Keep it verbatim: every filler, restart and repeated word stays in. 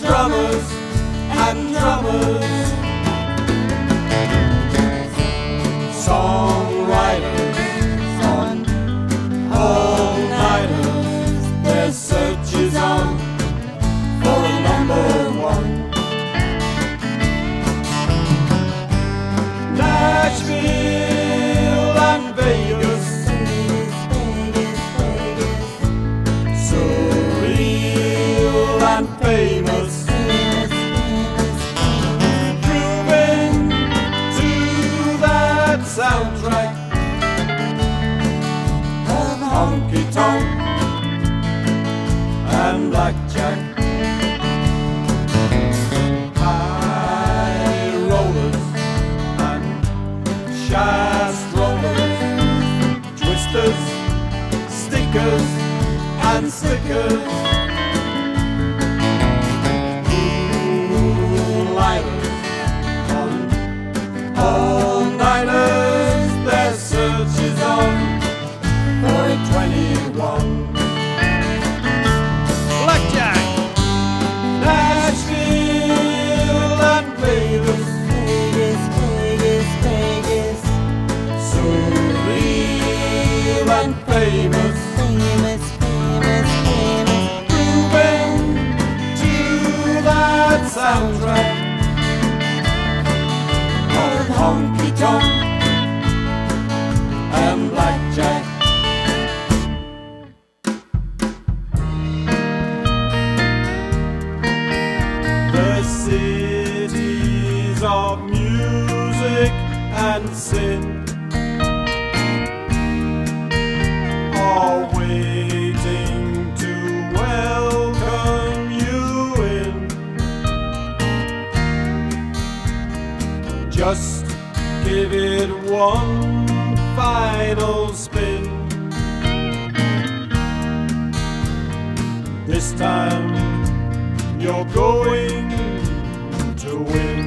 drummers and drummers, songwriters on all-nighters. Their search is on for a number one. Nashville and Vegas, surreal and famous, grooving to that soundtrack of Honky-Tonk and Blackjack. High rollers and shast rollers, twisters, stickers and stickers, moonlighters on all-nighters. Their search is on for a twenty-one. Blackjack, Nashville and Vegas, Vegas, Vegas, Vegas, surreal and famous, famous, famous, famous, grooving to that soundtrack of Honky-Tonk and Blackjack. The cities of music and sin are waiting to welcome you in. Just give it one final spin. This time you're going to win.